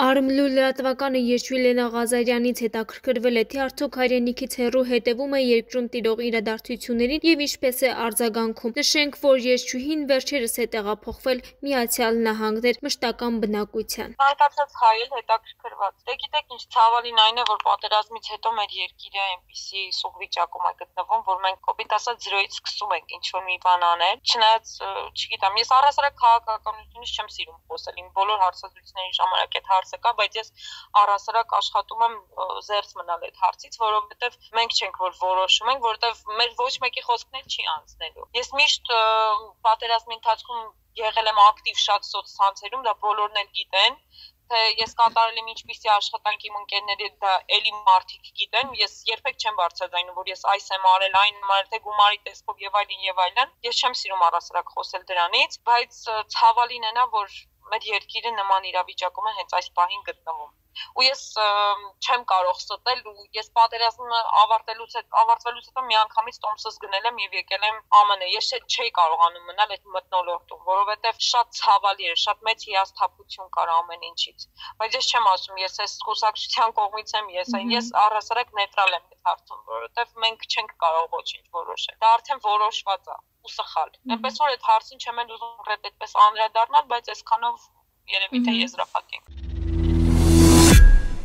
Արմլու լրատվականը Երջույ Լենա Ղազարյանից հետաքրքրվել է, թե արդյոք հայրենիքից հեռու հետևում է երկրում տիրող իրադարձություններին եւ ինչպես է արձագանքում։ Նշենք, որ Երջույին վերջերս է տեղափոխվել Միացյալ Նահանգներ մշտական բնակության։ Ցանկացած հայ էլ հետաքրքրված։ Դե գիտեք ինչ, ցավալին այն է, որ պատերազմից հետո մեր երկիրը այնպիսի սուղ վիճակում է գտնվում, որ մենք կոպիտ ասած զրոյից սկսում ենք ինչ-որ մի բան անել։ Չնայած, չգիտեմ, ես առհասարակ քաղաքականությունից չեմ սիրում խոսել, իմ բոլոր հարցազրույցների ժամանակ այդ հարցը կա, բայց ես առհասարակ աշխատում եմ զերծ մնալ այդ հարցից, որովհետև մենք չենք որ որոշում ենք, որովհետև մեր ոչ մեկի խոսքն էլ չի անցնելու։ Ես միշտ պատերազմի ընթացքում եղել եմ ակտիվ շատ սոցցանցերում, դա բոլորն էլ գիտեն, թե ես կատարել եմ ինչպիսի աշխատանք իմ ընկերների հետ, դա էլի մարդիկ գիտեն, ես երբեք չեմ բարձրաձայնում, որ ես այս եմ արել, այն եմ արել, թե գումարի տեսքով եւ այլն, ես չեմ սիրում առհասարակ խոսել դրանից, բայց ցավալին է նա, որ մեր երկիրը նման իրավիճակում է հենց այս պահին գտնվում։ Ու ես չեմ կարող ստել, ու ես պատերազմը ավարտվելուց հետո միանգամից տոմսս գնել եմ եւ եկել եմ ԱՄՆ։ Ես չէի կարողանում մնալ այդ մթնոլորտում, որովհետեւ շատ ցավալի էր, շատ մեծ հիասթափություն կար ամեն ինչից։ Բայց ես չեմ ասում, ես այս խուսակցության կողմից եմ, ես առհասարակ նեյտրալ եմ այդ հարցում, որովհետեւ մենք չենք կարող ոչինչ որոշել։ Դա արդեն որոշված է ու սխալ։ Այնպես որ այդ հարցին չեմ էլ ուզում այդպես անդրադառնալ, բայց այսքանով երևի թե եզրափակենք։